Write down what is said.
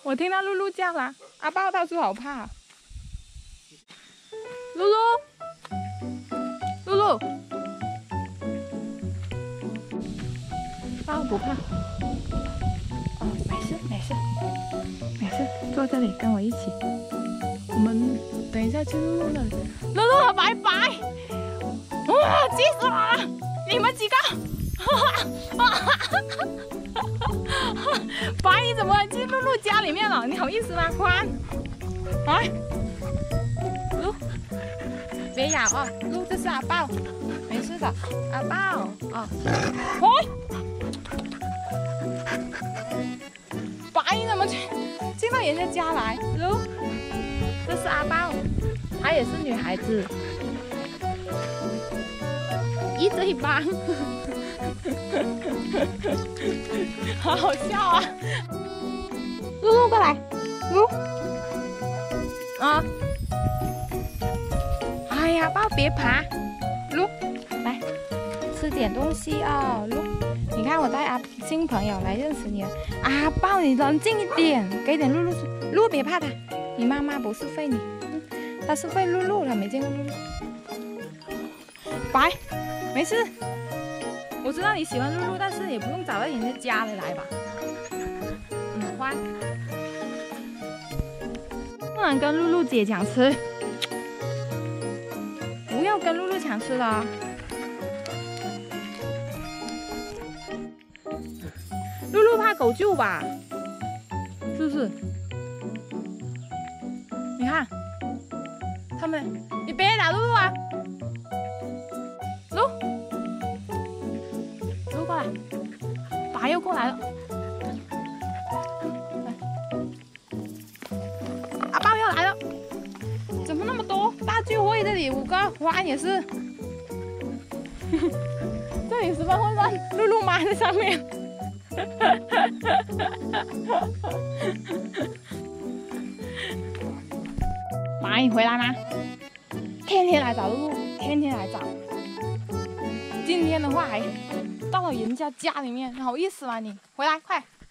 我听到露露叫了，阿豹到处好怕。露露，露露，豹不怕。哦，没事没事没事，坐这里跟我一起。我们等一下去露露那里。露露和白白，哇，气死我了！你们几个？白，你怎么进露露家里面了？你好意思吗？宽，来，露，别咬啊！露，这是阿豹，没事的，阿豹啊。喂，白，你怎么进到人家家来？露，这是阿豹，她也是女孩子，一嘴巴。好好笑啊！露露过来，露啊！哎呀，豹别爬，露来吃点东西啊！露，你看我带新朋友来认识你了。啊，豹你冷静一点，给点露露吃。露别怕他，你妈妈不是废你，她是废露露了，没见过露露。白，没事。我知道你喜欢露露，但是也不用找到人家家里来吧。欢，不能跟露露姐抢吃，不要跟露露抢吃的啊。露露怕狗救吧？是不是？你看，他们，你别打露露啊！露。过来，爸又过来了。阿豹又来了，怎么那么多大聚会？这里5个，花也是。这里10分混乱，露露妈在上面。爸，你回来吗？天天来找露露，天天来找。今天的话还到了人家家里面，好意思吗你？回来快！